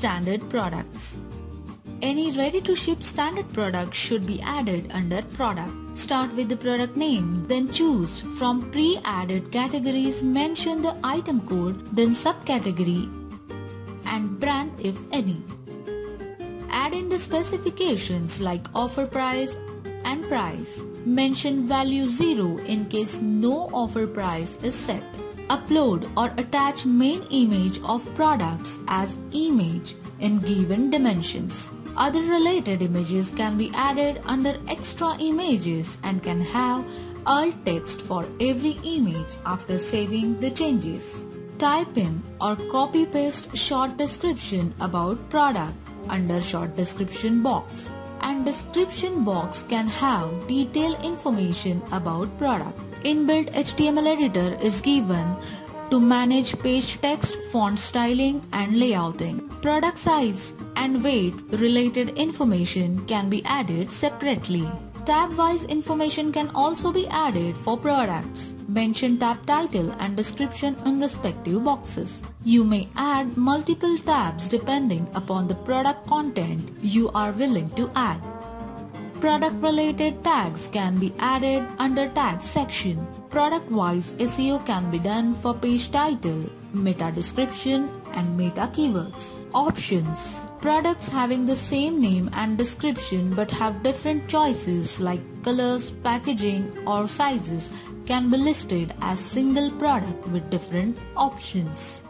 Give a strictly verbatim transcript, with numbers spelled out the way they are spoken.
standard products. Any ready-to-ship standard product should be added under product. Start with the product name, then choose from pre-added categories, mention the item code, then subcategory and brand if any. Add in the specifications like offer price and price. Mention value zero in case no offer price is set. Upload or attach main image of products as image in given dimensions. Other related images can be added under extra images and can have alt text for every image after saving the changes. Type in or copy paste short description about product under short description box. And description box can have detailed information about product. Inbuilt H T M L editor is given to manage page text, font styling and layouting. Product size and weight related information can be added separately. Tab-wise information can also be added for products. Mention tab title and description in respective boxes. You may add multiple tabs depending upon the product content you are willing to add. Product-related tags can be added under tags section. Product-wise S E O can be done for page title, meta description and meta keywords. Options. Products having the same name and description but have different choices like colors, packaging or sizes can be listed as single product with different options.